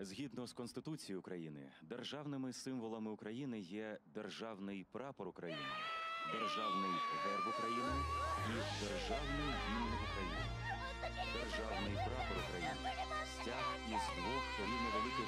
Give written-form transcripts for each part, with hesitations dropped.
Згідно з Конституцією України, державними символами України є державний прапор України, державний герб України і державний гімн України. Державний прапор України – стяг із двох рівновеликих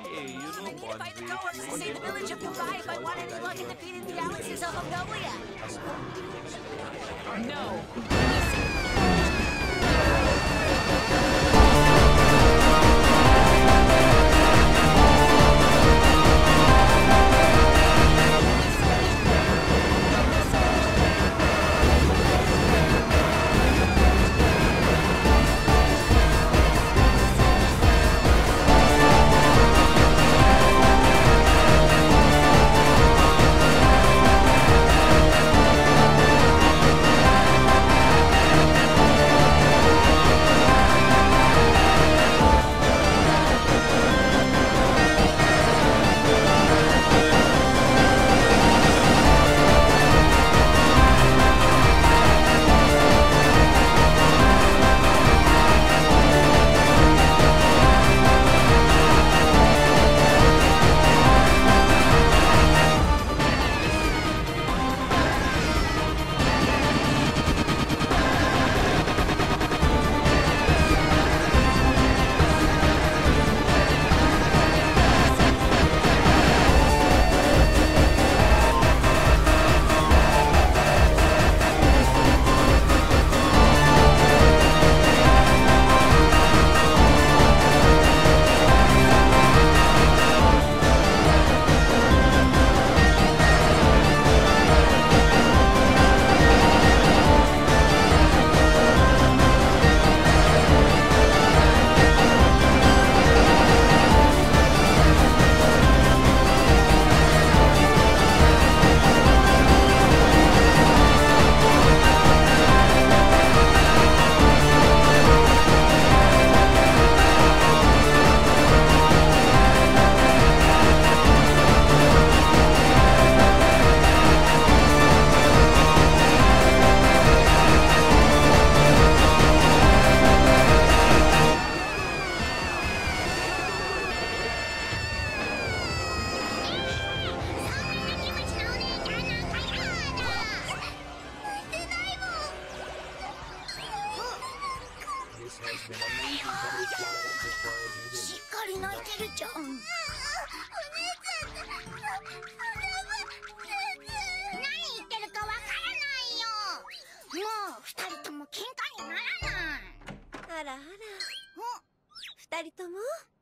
しっかり泣いてるじゃん。お姉ちゃん、何言ってるかわからないよ。もう二人とも喧嘩にならない。 あらあら、二人とも